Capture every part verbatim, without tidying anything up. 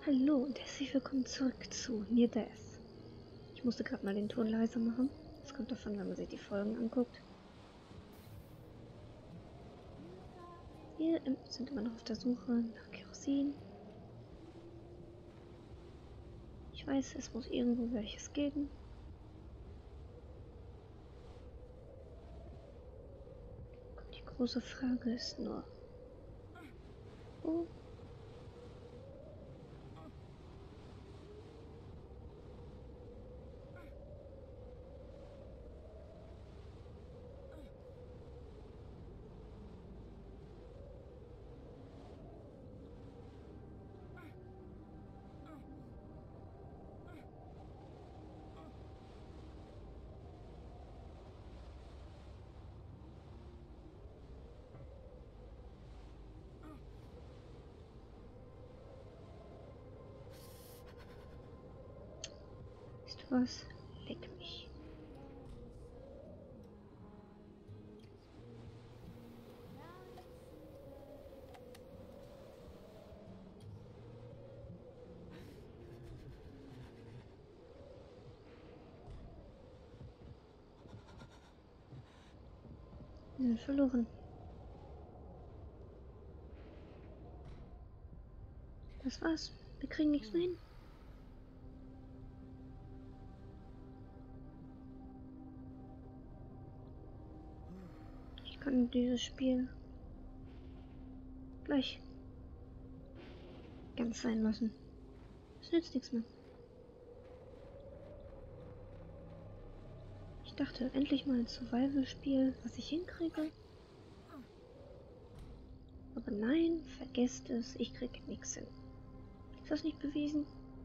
Hallo und herzlich willkommen zurück zu Near Death. Ich musste gerade mal den Ton leiser machen. Das kommt davon, wenn man sich die Folgen anguckt. Wir sind immer noch auf der Suche nach Kerosin. Ich weiß, es muss irgendwo welches geben. Die große Frage ist nur, wo? Weißt du was? Leck mich. Wir sind verloren. Das war's. Wir kriegen nichts mehr hin. Ich kann dieses Spiel gleich ganz sein lassen. Es nützt nichts mehr. Ich dachte, endlich mal ein Survival-Spiel, was ich hinkriege. Aber nein, vergesst es, ich krieg nichts hin. Ist das nicht bewiesen?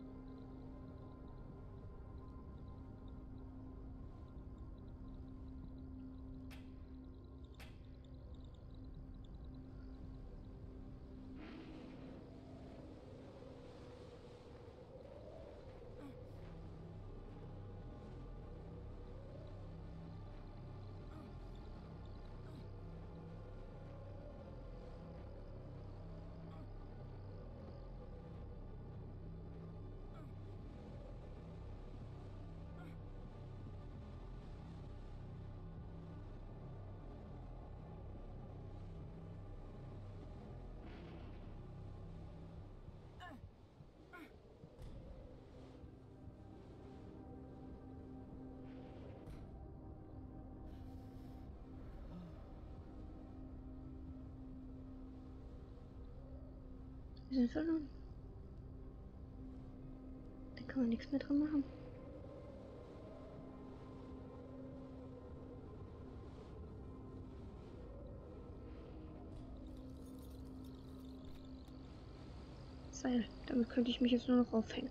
Wir sind verloren. Da kann man nichts mehr dran machen. Seil, damit könnte ich mich jetzt nur noch aufhängen.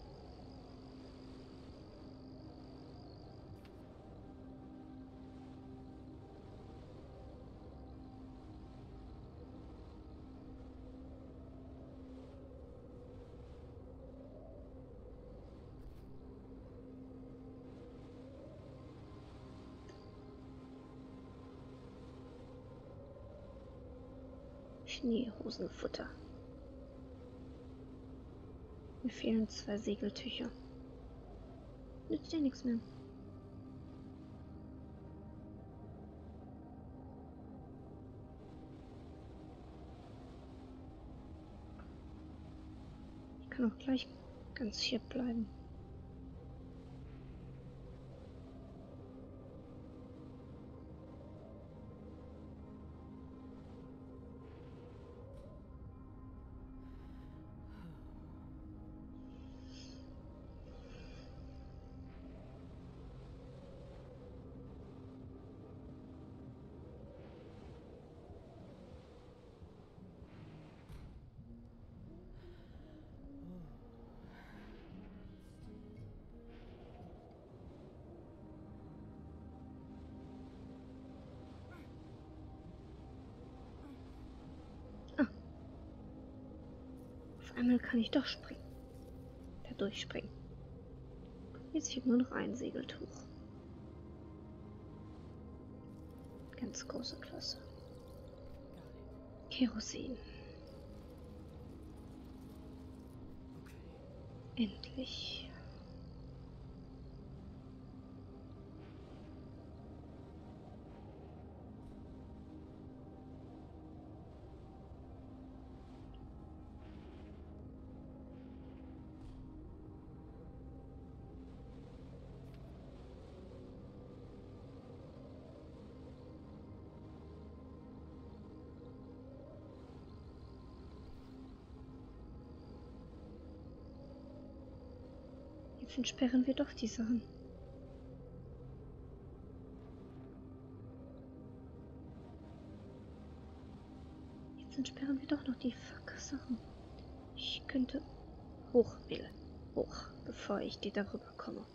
Schneehosenfutter. Mir fehlen zwei Segeltücher. Nützt ja nichts mehr. Ich kann auch gleich ganz hier bleiben. Auf einmal kann ich doch springen. Da durchspringen. Jetzt fehlt nur noch ein Segeltuch. Ganz große Klasse. Kerosin. Endlich. Jetzt entsperren wir doch die Sachen. Jetzt entsperren wir doch noch die Fuck-Sachen. Ich könnte... Hoch, Bill. Hoch, bevor ich dir darüber komme.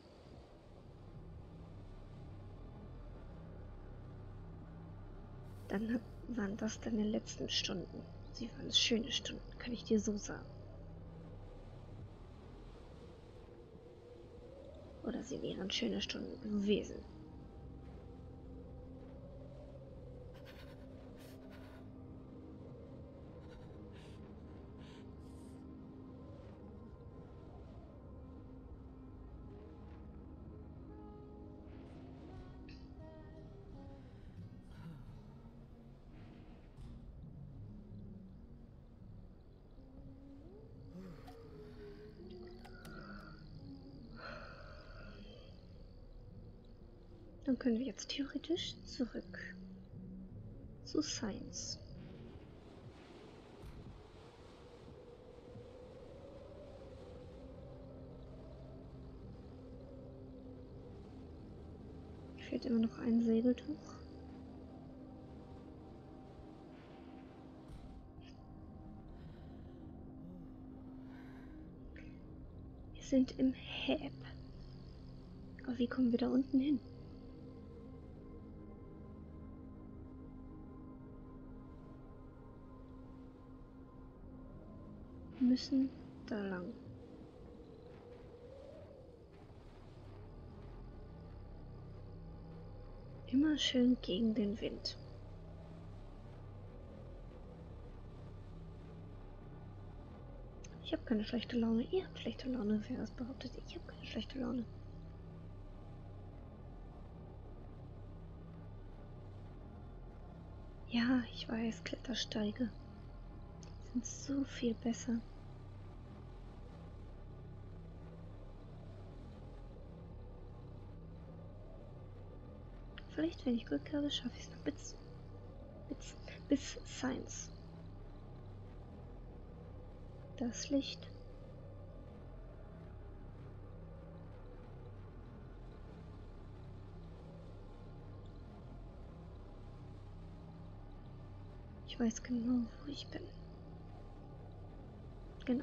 Dann waren das deine letzten Stunden. Sie waren schöne Stunden, kann ich dir so sagen. Oder sie wären schöne Stunden gewesen. Dann können wir jetzt theoretisch zurück zu Science. Fehlt immer noch ein Segeltuch. Wir sind im Heb. Aber wie kommen wir da unten hin? Wir müssen da lang. Immer schön gegen den Wind. Ich habe keine schlechte Laune. Ihr habt schlechte Laune, wer das behauptet. Ich habe keine schlechte Laune. Ja, ich weiß, Klettersteige sind so viel besser. Vielleicht, wenn ich Glück habe, schaffe ich es noch bis, bis, bis Science. Das Licht. Ich weiß genau, wo ich bin. Genau.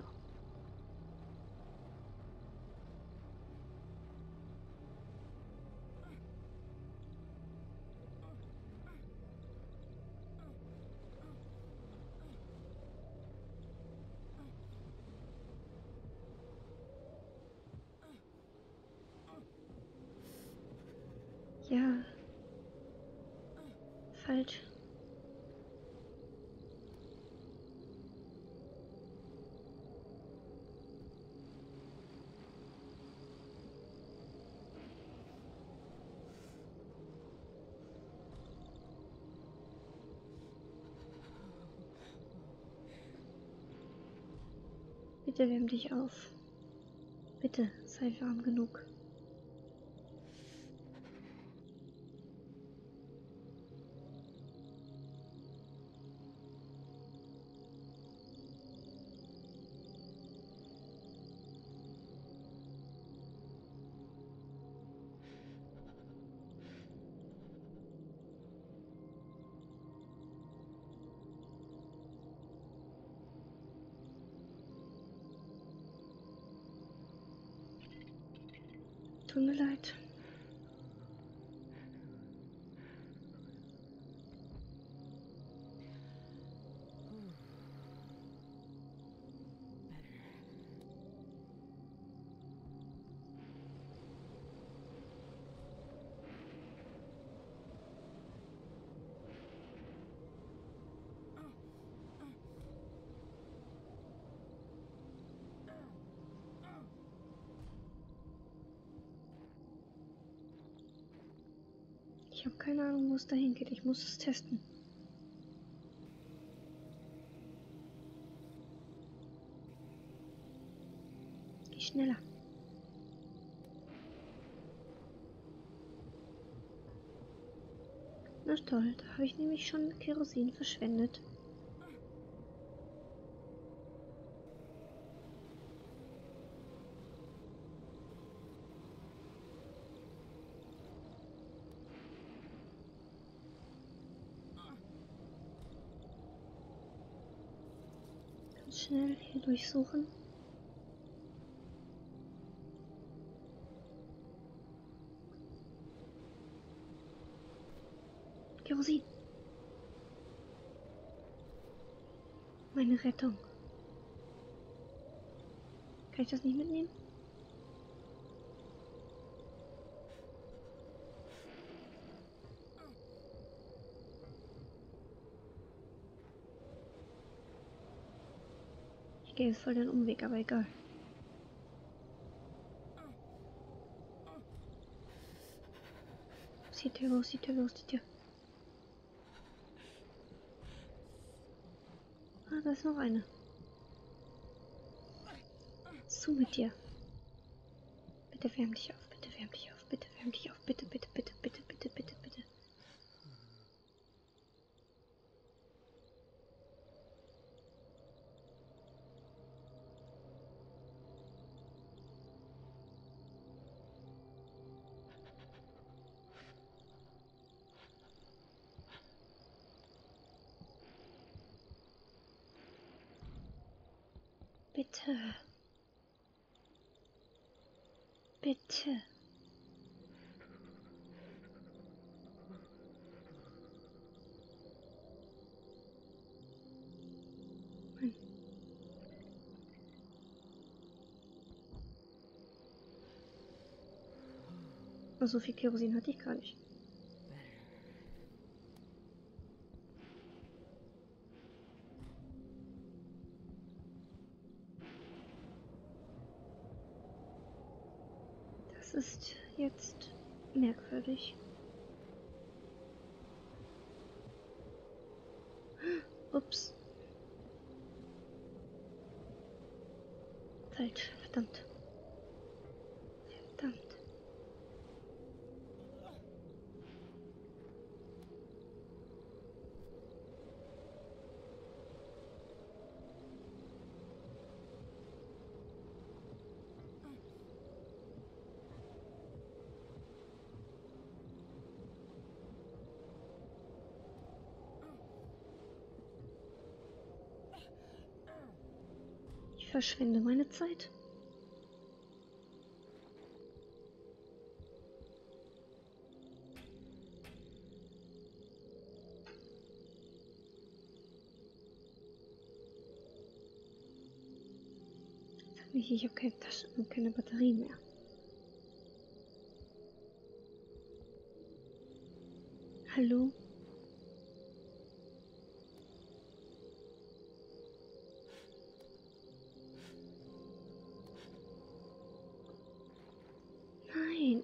Ja. Falsch. Bitte wärm dich auf. Bitte, sei warm genug. Tut mir leid. Ich habe keine Ahnung, wo es dahin geht. Ich muss es testen. Geh schneller. Na toll, da habe ich nämlich schon Kerosin verschwendet. Ganz schnell hier durchsuchen. Kerosin. Meine Rettung. Kann ich das nicht mitnehmen? Ich gehe jetzt voll den Umweg, aber egal. Wo ist die Tür? Wo ist die Tür? Wo ist die Tür? Ah, da ist noch eine. Zu mit dir. Bitte wärm dich auf, bitte wärm dich auf, bitte wärm dich auf, bitte, bitte, bitte, bitte, bitte, bitte, bitte. Bitte. Bitte. Mann. Oh, so viel Kerosin hatte ich gar nicht. Das ist jetzt merkwürdig. Ups. Falsch. Verdammt. Verdammt. Ich verschwende meine Zeit. Sag nicht, ich habe keine Taschen und keine Batterien mehr. Hallo? Nein.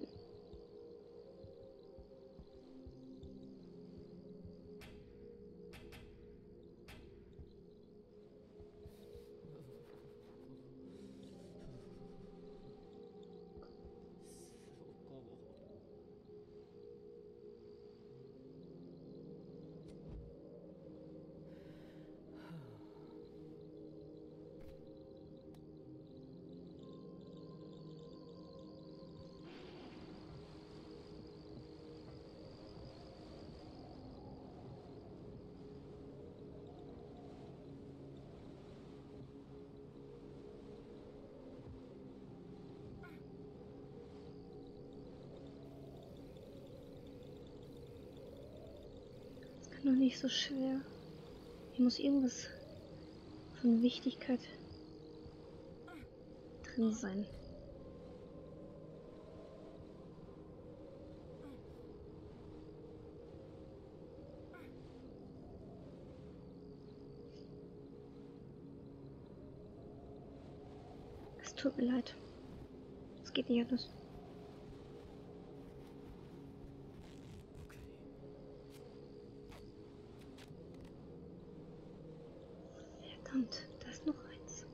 Noch nicht so schwer. Hier muss irgendwas von Wichtigkeit drin sein. Es tut mir leid. Es geht nicht anders. Okay. Verdammt, da ist noch eins.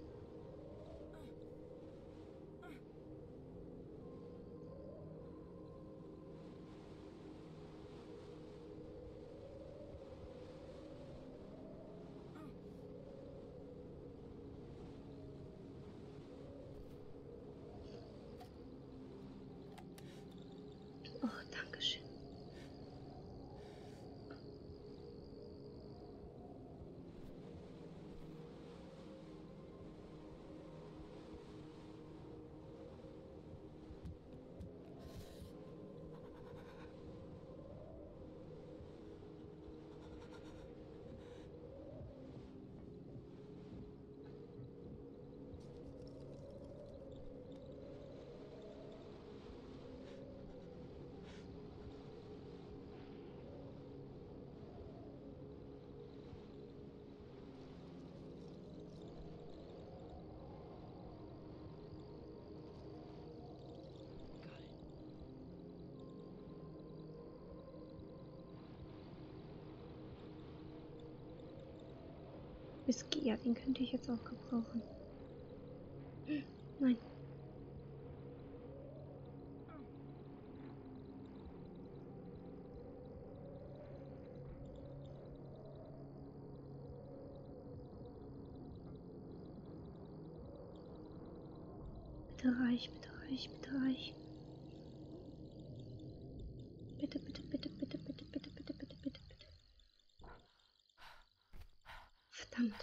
Oh, danke schön. Whisky, ja, den könnte ich jetzt auch gebrauchen. Hm, nein. Bitte reich, bitte reich, bitte reich. Bitte, bitte, bitte, bitte, bitte, bitte, bitte, bitte, bitte, bitte. Verdammt.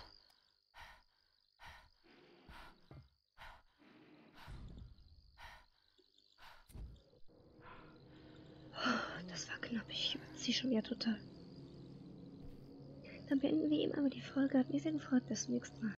Das war knapp. Ich überziehe schon wieder total. Dann beenden wir eben aber die Folge. Hat mich sehr gefreut. Bis zum nächsten Mal.